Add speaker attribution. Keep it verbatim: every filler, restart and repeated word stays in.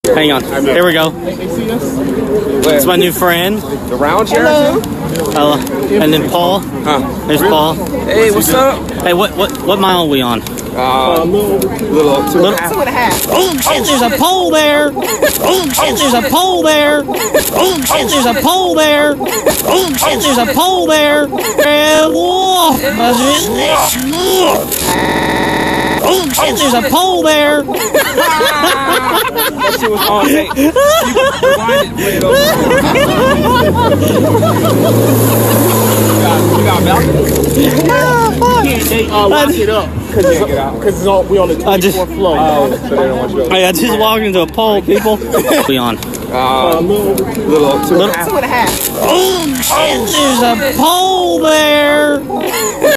Speaker 1: Hang on. Here we go. It's my new friend.
Speaker 2: The round chair?
Speaker 1: Uh, and then Paul.
Speaker 2: Huh.
Speaker 1: There's Paul.
Speaker 2: Hey, what's up?
Speaker 1: Hey, what what what mile are we on?
Speaker 2: Uh, little, two and a half.
Speaker 3: Two and a half.
Speaker 1: Oh shit! There's a pole there. Oh shit! There's a pole there. Oh shit! There's a pole there. Oh shit! There's a pole there. And whoa! Oh shit! There's a pole there.
Speaker 2: That shit was on tape. You rewind it, play it over. We got a balcony.
Speaker 3: They uh, lock it up because it's, it's on. We on the twenty-fourth floor.
Speaker 2: Oh, so they don't want you to.
Speaker 1: Hey, I just walked into a pole, people. We on.
Speaker 2: Uh, little, little, two and a half.
Speaker 3: Two and a half.
Speaker 1: Oh shit! There's a pole there.